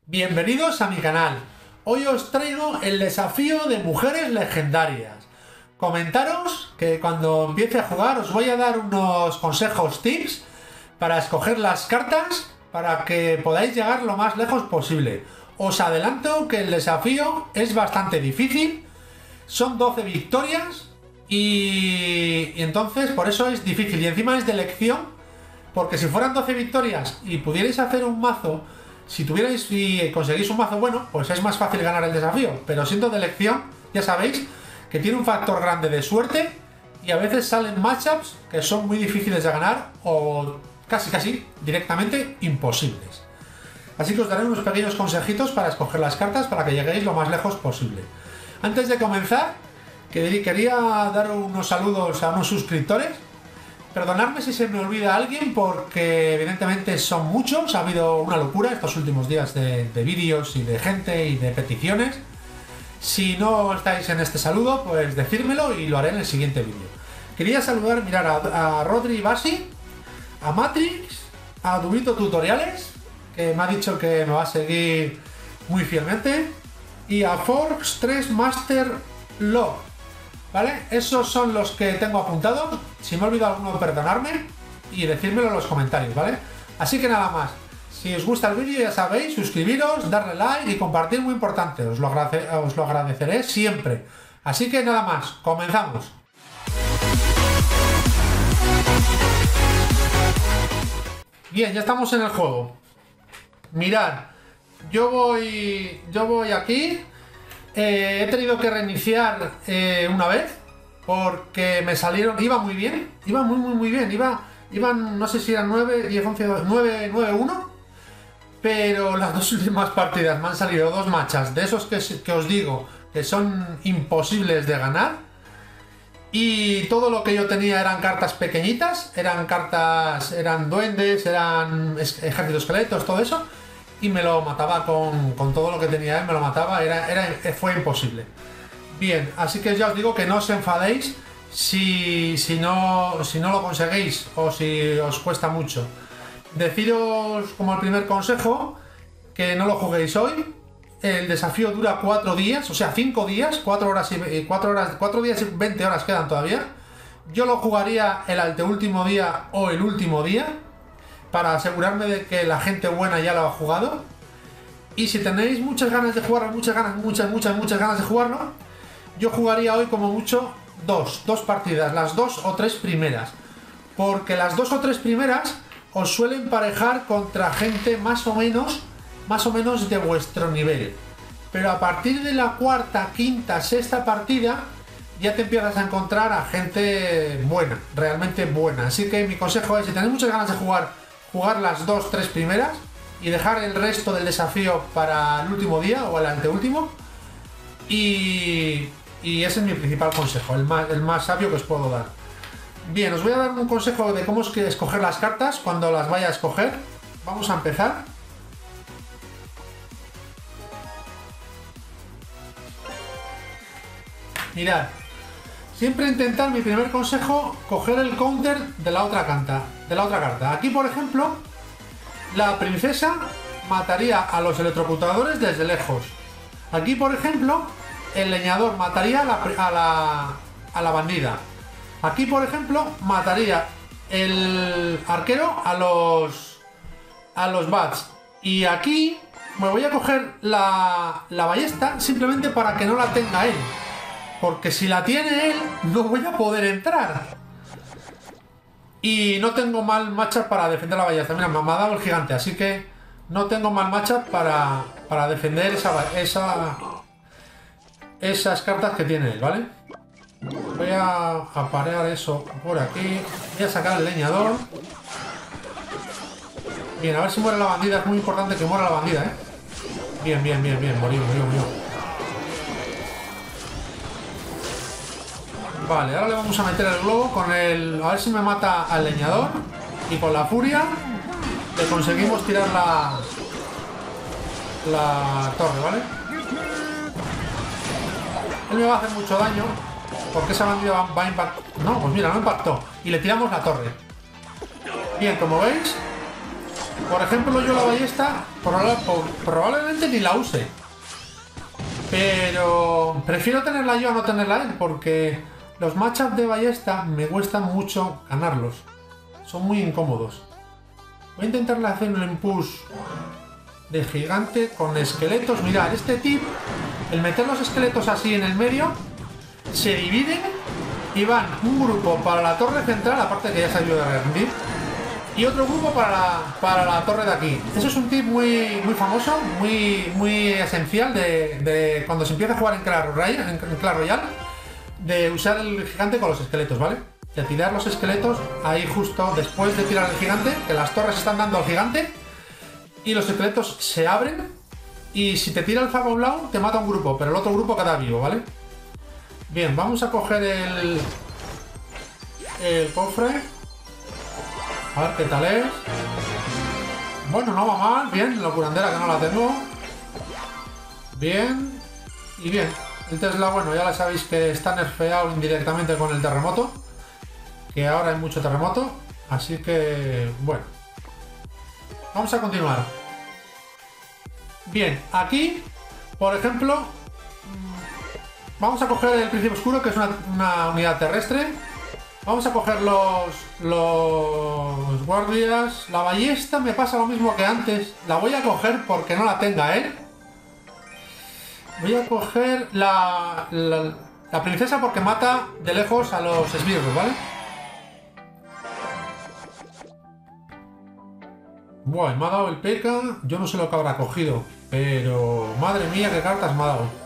Bienvenidos a mi canal. Hoy os traigo el desafío de mujeres legendarias. Comentaros que cuando empiece a jugar os voy a dar unos consejos, tips para escoger las cartas para que podáis llegar lo más lejos posible. Os adelanto que el desafío es bastante difícil. Son 12 victorias y entonces por eso es difícil. Y encima es de elección, porque si fueran 12 victorias y pudierais hacer un mazo, si tuvierais y conseguís un mazo bueno, pues es más fácil ganar el desafío. Pero siendo de elección, ya sabéis que tiene un factor grande de suerte y a veces salen matchups que son muy difíciles de ganar o casi directamente imposibles. Así que os daré unos pequeños consejitos para escoger las cartas para que lleguéis lo más lejos posible. Antes de comenzar, quería dar unos saludos a unos suscriptores. Perdonadme si se me olvida alguien, porque evidentemente son muchos. Ha habido una locura estos últimos días de vídeos y de gente y de peticiones. Si no estáis en este saludo, pues decírmelo y lo haré en el siguiente vídeo. Quería saludar, mirar a Rodri Basi, a Matrix, a Dubito Tutoriales, que me ha dicho que me va a seguir muy fielmente, y a Forbes 3 Master Love. ¿Vale? Esos son los que tengo apuntados. Si me he olvidado alguno, perdonadme y decírmelo en los comentarios, ¿vale? Así que nada más. Si os gusta el vídeo, ya sabéis, suscribiros, darle like y compartir, muy importante. Os lo agradeceré siempre. Así que nada más, comenzamos. Bien, ya estamos en el juego. Mirad, yo voy aquí. He tenido que reiniciar una vez porque me salieron, iba muy bien, iba muy bien, iban no sé si eran 9, 10, 11, 9, 9, 1, pero las dos últimas partidas me han salido dos matchas de esos que os digo que son imposibles de ganar, y todo lo que yo tenía eran cartas pequeñitas, eran duendes, eran ejércitos esqueletos, todo eso. Y me lo mataba con todo lo que tenía él, me lo mataba, fue imposible. Bien, así que ya os digo que no os enfadéis si no lo conseguís o si os cuesta mucho. Deciros como el primer consejo que no lo juguéis hoy. El desafío dura 4 días, o sea 5 días, 4 días y 20 horas quedan todavía. Yo lo jugaría el anteúltimo día o el último día, para asegurarme de que la gente buena ya lo ha jugado. Y si tenéis muchas ganas de jugarlo, muchas ganas de jugarlo, yo jugaría hoy como mucho dos partidas, las 2 o 3 primeras, porque las 2 o 3 primeras os suelen parejar contra gente más o menos de vuestro nivel, pero a partir de la cuarta, quinta, sexta partida ya te empiezas a encontrar a gente buena, realmente buena. Así que mi consejo es, si tenéis muchas ganas de jugar las 2 o 3 primeras y dejar el resto del desafío para el último día o el anteúltimo, y ese es mi principal consejo, el más sabio que os puedo dar. Bien, os voy a dar un consejo de cómo es que escoger las cartas cuando las vaya a escoger. Vamos a empezar. Mirad, siempre intentar, mi primer consejo, coger el counter de la otra carta. Aquí, por ejemplo, la princesa mataría a los electrocutadores desde lejos. Aquí, por ejemplo, el leñador mataría a la bandida. Aquí, por ejemplo, mataría el arquero a los bats. Y aquí me voy a coger la ballesta simplemente para que no la tenga él, porque si la tiene él no voy a poder entrar. Y no tengo mal matchup para defender la ballesta. Mira, me ha dado el gigante, así que no tengo mal matchup para defender esas cartas que tiene él, ¿vale? Voy a aparear eso por aquí. Voy a sacar el leñador. Bien, a ver si muere la bandida. Es muy importante que muera la bandida, ¿eh? Bien. Murió. Vale, ahora le vamos a meter el globo con el... A ver si me mata al leñador. Y con la furia le conseguimos tirar la torre, ¿vale? Él me va a hacer mucho daño, porque esa bandida va a impactar... No, pues mira, no impactó. Y le tiramos la torre. Bien, como veis, Por ejemplo, yo la ballesta probablemente ni la use. Pero prefiero tenerla yo a no tenerla él, porque los matchups de ballesta me cuesta mucho ganarlos. Son muy incómodos. Voy a intentarle hacer un impulse de gigante con esqueletos. Mirad, este tip, el meter los esqueletos así en el medio, se dividen y van un grupo para la torre central, aparte que ya se ha ido de rendir, y otro grupo para la torre de aquí. Eso es un tip muy famoso, muy esencial de cuando se empieza a jugar en Clash Royale, de usar el gigante con los esqueletos, ¿vale? De tirar los esqueletos ahí justo después de tirar el gigante, que las torres están dando al gigante, y los esqueletos se abren, y si te tira el Fabo Blau te mata un grupo, pero el otro grupo queda vivo, ¿vale? Bien, vamos a coger el cofre. A ver qué tal es. Bueno, no va mal. Bien, la curandera que no la tengo. Bien. Y bien. El Tesla, bueno, ya sabéis que está nerfeado indirectamente con el terremoto. Que ahora hay mucho terremoto. Así que, bueno. Vamos a continuar. Bien, aquí, por ejemplo, vamos a coger el Príncipe Oscuro, que es una unidad terrestre. Vamos a coger los guardias. La ballesta me pasa lo mismo que antes. La voy a coger porque no la tenga él. Voy a coger la princesa porque mata de lejos a los esbirros, ¿vale? Bueno, me ha dado el P.E.K.K.A. Yo no sé lo que habrá cogido, pero madre mía, qué cartas me ha dado.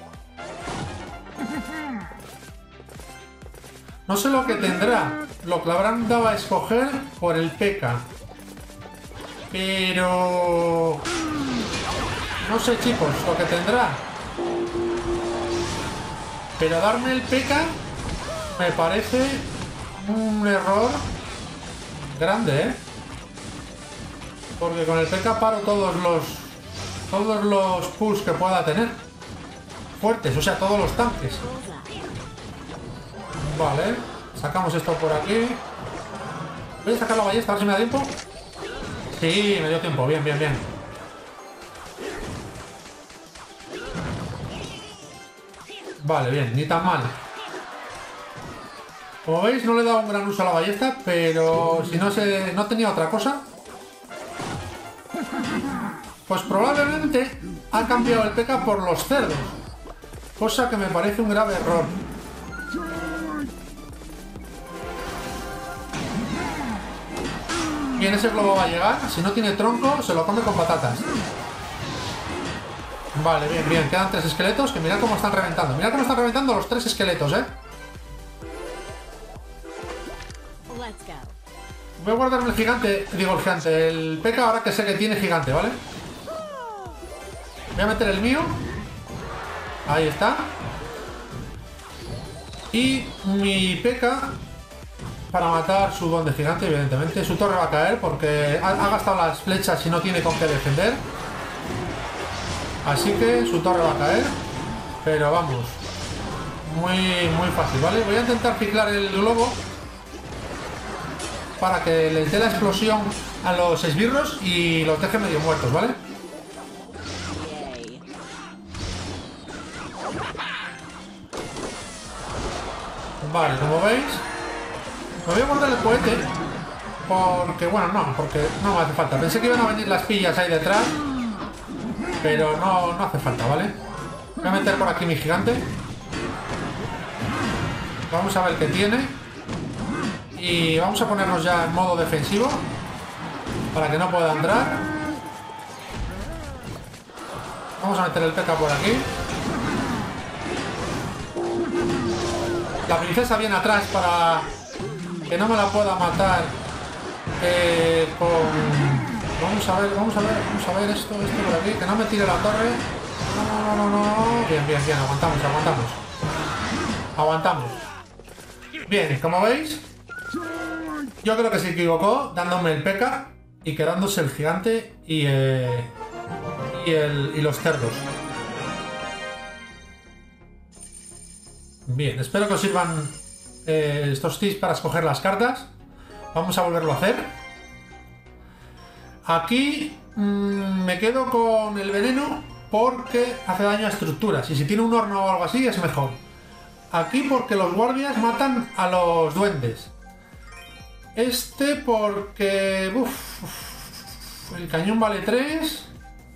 No sé lo que tendrá, lo que le habrán dado a escoger por el P.E.K.K.A. Pero no sé, chicos, lo que tendrá. Pero darme el P.E.K.K.A. me parece un error grande, ¿eh? Porque con el P.E.K.K.A. paro todos los pulls que pueda tener. Fuertes, o sea, todos los tanques. Vale, sacamos esto por aquí. Voy a sacar la ballesta, a ver si me da tiempo. Sí, me dio tiempo, bien, bien, bien. Vale, bien, ni tan mal. Como veis, no le he dado un gran uso a la ballesta, pero si no tenía otra cosa, pues probablemente ha cambiado el P.E.K.K.A. por los cerdos. Cosa que me parece un grave error. Bien, ese globo va a llegar. Si no tiene tronco, se lo come con patatas. Vale, bien, bien. Quedan 3 esqueletos, que mirad cómo están reventando. Mirad cómo están reventando los 3 esqueletos, ¿eh? Voy a guardarme el gigante, el P.E.K.K.A. ahora que sé que tiene gigante, ¿vale? Voy a meter el mío. Ahí está. Y mi P.E.K.K.A. para matar su don de gigante, evidentemente. Su torre va a caer porque ha gastado las flechas y no tiene con qué defender. Así que su torre va a caer. Pero vamos, muy fácil, ¿vale? Voy a intentar ciclar el globo para que les dé la explosión a los esbirros y los deje medio muertos, ¿vale? Vale, como veis, me voy a guardar el cohete porque, bueno, porque no me hace falta. Pensé que iban a venir las pillas ahí detrás, pero no hace falta, ¿vale? Voy a meter por aquí mi gigante. Vamos a ver qué tiene. Y vamos a ponernos ya en modo defensivo para que no pueda entrar. Vamos a meter el P.E.K.K.A. por aquí. La princesa viene atrás para que no me la pueda matar Vamos a ver esto por aquí, que no me tire la torre. No. Bien, aguantamos. Bien, como veis, yo creo que se equivocó dándome el P.E.K.K.A. y quedándose el gigante y los cerdos. Bien, espero que os sirvan estos tips para escoger las cartas. Vamos a volverlo a hacer. Aquí me quedo con el veneno porque hace daño a estructuras. Y si tiene un horno o algo así es mejor. Aquí porque los guardias matan a los duendes. Este porque... el cañón vale 3.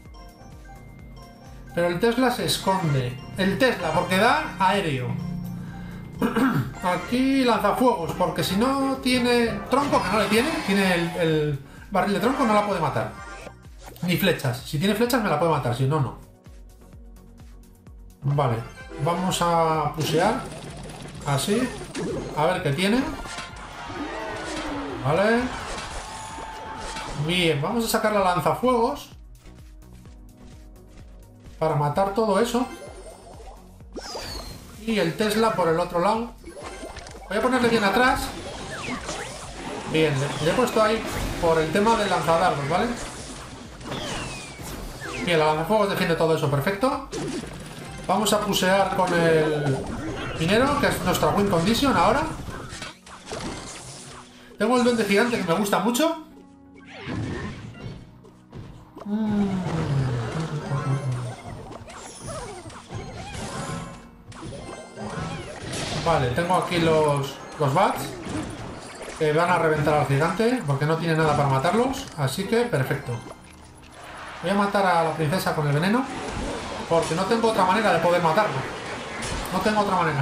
Pero el Tesla se esconde. El Tesla porque da aéreo. Aquí lanzafuegos porque si no tiene tronco, que no le tiene. Tiene el barril de tronco, no la puede matar. Ni flechas. Si tiene flechas me la puede matar, si no, no. Vale. Vamos a pusear. Así. A ver qué tiene. Vale. Bien, vamos a sacar la lanzafuegos. Para matar todo eso. Y el Tesla por el otro lado. Voy a ponerle bien atrás. Bien, le he puesto ahí por el tema del lanzadardos, ¿vale? Bien, la lanzafuegos defiende todo eso, perfecto. Vamos a pusear con el minero, que es nuestra win condition ahora. Tengo el duende gigante que me gusta mucho. Vale, tengo aquí los bats que van a reventar al gigante porque no tiene nada para matarlos, así que perfecto. Voy a matar a la princesa con el veneno porque no tengo otra manera de poder matarlo. No tengo otra manera.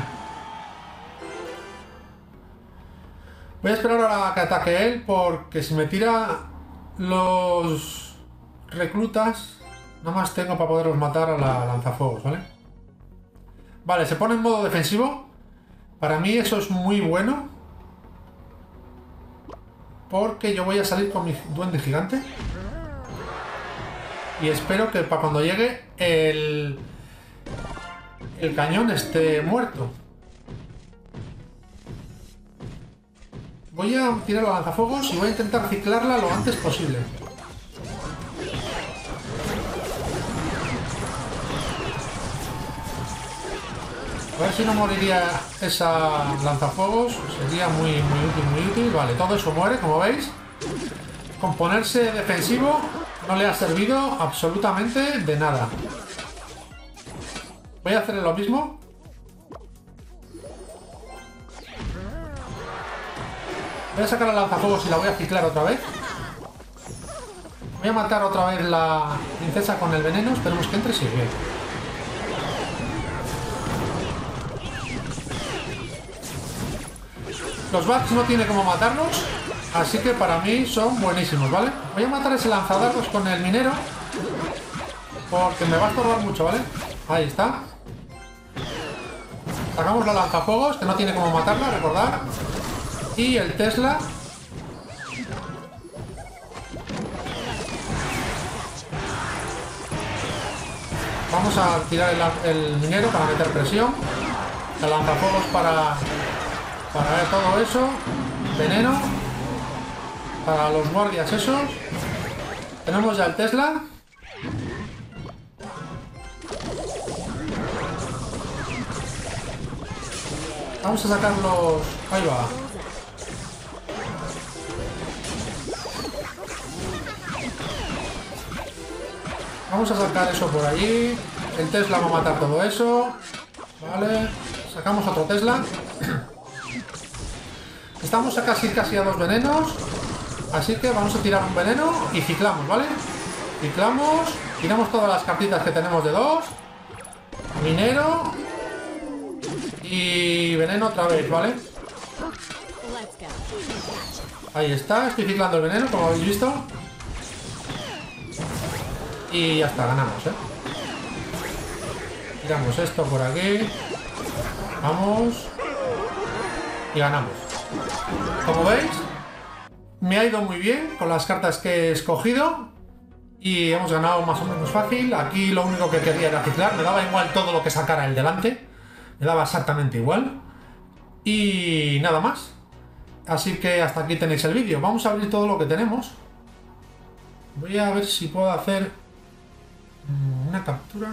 Voy a esperar ahora a que ataque él porque si me tira los reclutas nada más tengo para poderlos matar a la lanzafuegos, ¿vale? Vale, se pone en modo defensivo. Para mí eso es muy bueno porque yo voy a salir con mi duende gigante y espero que para cuando llegue el cañón esté muerto. Voy a tirar la lanzafuegos y voy a intentar ciclarla lo antes posible. A ver si no moriría esa lanzafuegos. Sería muy útil, muy útil. Vale, todo eso muere, como veis. Con ponerse defensivo no le ha servido absolutamente de nada. Voy a hacer lo mismo. Voy a sacar la lanzafuegos y la voy a ciclar otra vez. Voy a matar otra vez la princesa con el veneno. Esperemos que entre, sí, bien. Los bats no tiene cómo matarlos, así que para mí son buenísimos, ¿vale? Voy a matar ese lanzadardos con el minero porque me va a estorbar mucho, ¿vale? Ahí está. Sacamos la lanzafuegos, que no tiene cómo matarla, recordad. Y el Tesla. Vamos a tirar el minero para meter presión. El lanzafuegos para ver todo eso. Veneno para los guardias esos. Tenemos ya el Tesla. Vamos a sacar los... Ahí va. Vamos a sacar eso por allí. El Tesla va a matar todo eso. Vale. Sacamos otro Tesla. Estamos a casi a 2 venenos. Así que vamos a tirar un veneno y ciclamos, ¿vale? Ciclamos. Tiramos todas las cartitas que tenemos de 2. Minero. Y veneno otra vez, ¿vale? Ahí está. Estoy ciclando el veneno, como habéis visto. Y ya está, ganamos, ¿eh? Tiramos esto por aquí. Vamos. Y ganamos. Como veis, me ha ido muy bien con las cartas que he escogido. Y hemos ganado más o menos fácil. Aquí lo único que quería era ciclar. Me daba igual todo lo que sacara el delante. Me daba exactamente igual. Y nada más. Así que hasta aquí tenéis el vídeo. Vamos a abrir todo lo que tenemos. Voy a ver si puedo hacer una captura.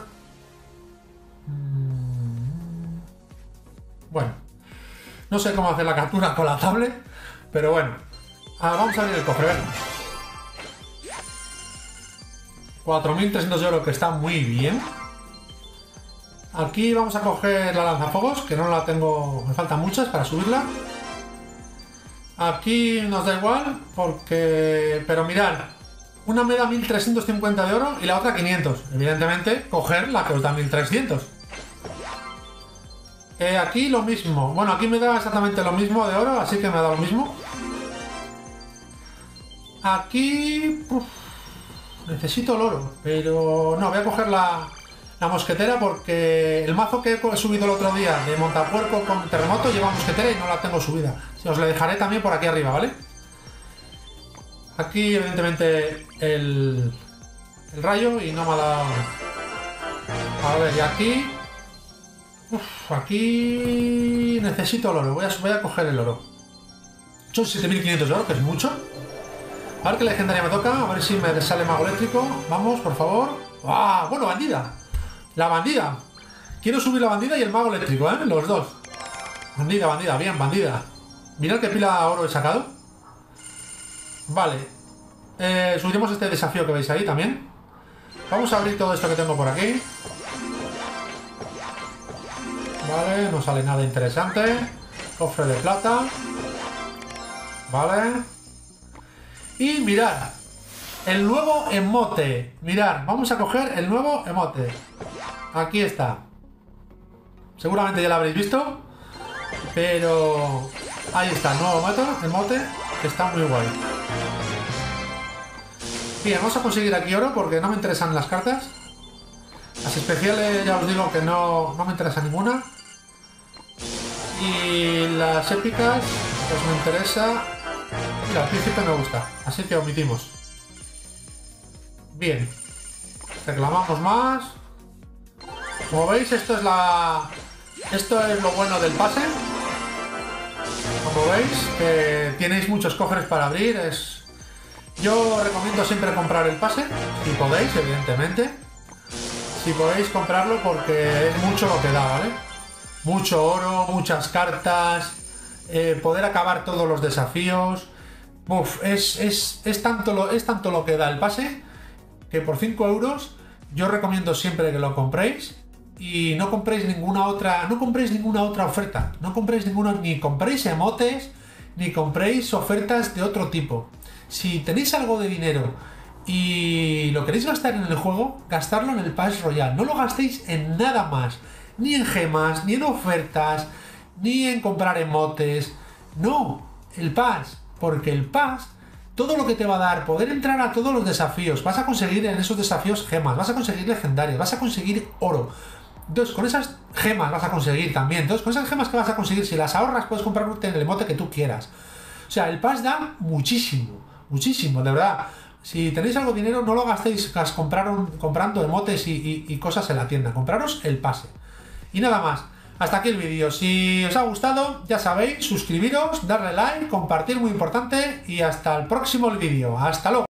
Bueno, no sé cómo hacer la captura con la tablet, pero bueno. Vamos a abrir el cofre, venga. 4.300 de oro, que está muy bien. Aquí vamos a coger la lanzafuegos, que no la tengo, me faltan muchas para subirla. Aquí nos da igual, porque... Pero mirad, una me da 1.350 de oro y la otra 500. Evidentemente, coger la que os da 1.300. Aquí lo mismo. Bueno, aquí me da exactamente lo mismo de oro, así que me da lo mismo. Aquí... necesito el oro, pero no, voy a coger la mosquetera porque el mazo que he subido el otro día de montapuerco con terremoto lleva mosquetera y no la tengo subida. Os la dejaré también por aquí arriba, ¿vale? Aquí evidentemente el rayo y no me ha dado... A ver, y aquí... aquí necesito el oro, voy a coger el oro. Son 7.500 de oro, que es mucho. A ver qué legendaria me toca, a ver si me sale mago eléctrico. Vamos, por favor. ¡Ah! Bueno, bandida. La bandida. Quiero subir la bandida y el mago eléctrico, ¿eh? Los dos. Bandida, bandida, bien, bandida. Mirad qué pila de oro he sacado. Vale. Subiremos este desafío que veis ahí también. Vamos a abrir todo esto que tengo por aquí. Vale, no sale nada interesante. Cofre de plata. Vale. Y mirad, el nuevo emote. Mirad, vamos a coger el nuevo emote. Aquí está. Seguramente ya lo habréis visto, pero ahí está el nuevo emote, que está muy guay. Bien, vamos a conseguir aquí oro porque no me interesan las cartas. Las especiales ya os digo que no me interesa ninguna. Y las épicas, pues me interesa... Mira, el príncipe me gusta, así que omitimos. Bien. Reclamamos más. Como veis, esto es lo bueno del pase. Como veis, que tenéis muchos cofres para abrir. Yo recomiendo siempre comprar el pase, si podéis, evidentemente. Si podéis comprarlo porque es mucho lo que da, ¿vale? Mucho oro, muchas cartas, poder acabar todos los desafíos. Uf, es tanto lo que da el pase que por 5 euros yo recomiendo siempre que lo compréis y no compréis ninguna otra oferta, ni compréis emotes, ni compréis ofertas de otro tipo. Si tenéis algo de dinero y lo queréis gastar en el juego, gastarlo en el Pass Royal, no lo gastéis en nada más, ni en gemas, ni en ofertas, ni en comprar emotes, no, el Pass. Porque el Pass, todo lo que te va a dar, poder entrar a todos los desafíos, vas a conseguir en esos desafíos gemas, vas a conseguir legendarios, vas a conseguir oro. Entonces, con esas gemas vas a conseguir también. Entonces, con esas gemas que vas a conseguir, si las ahorras, puedes comprarte el emote que tú quieras. O sea, el Pass da muchísimo, muchísimo, de verdad. Si tenéis algo de dinero, no lo gastéis comprando emotes y cosas en la tienda. Compraros el pase. Y nada más. Hasta aquí el vídeo. Si os ha gustado, ya sabéis, suscribiros, darle like, compartir, muy importante, y hasta el próximo vídeo. Hasta luego.